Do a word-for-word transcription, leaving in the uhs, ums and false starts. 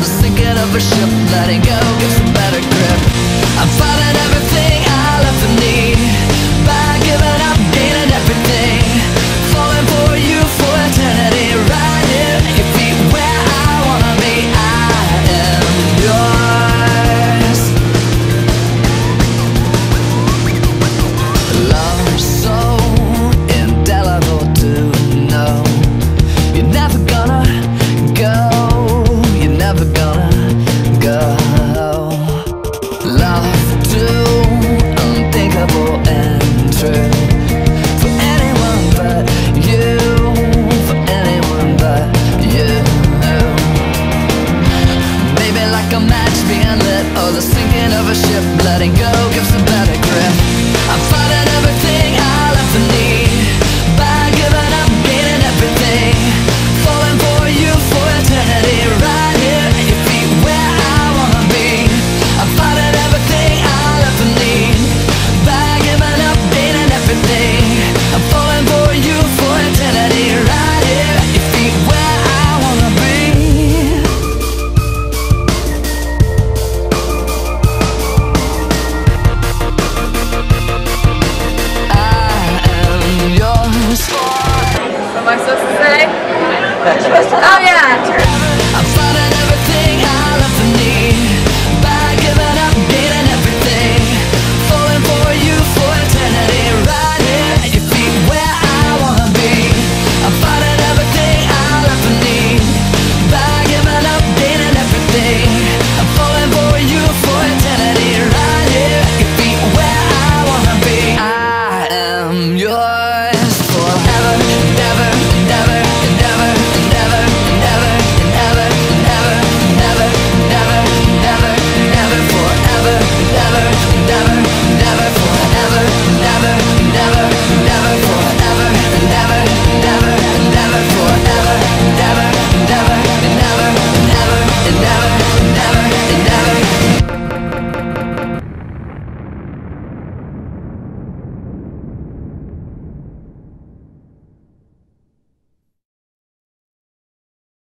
the sinking of a ship. Letting go gives a better grip. I'm finding everything I left to need. By giving up, gaining everything. Falling for you for eternity. Right here at your feet where I wanna be. I am yours. Love so indelible to know. You're never gonna go. You're never gonna go. Love too unthinkable and true. For anyone but you. For anyone but you. Maybe like a match being lit, or the sinking of a ship. Letting go gives a better grip.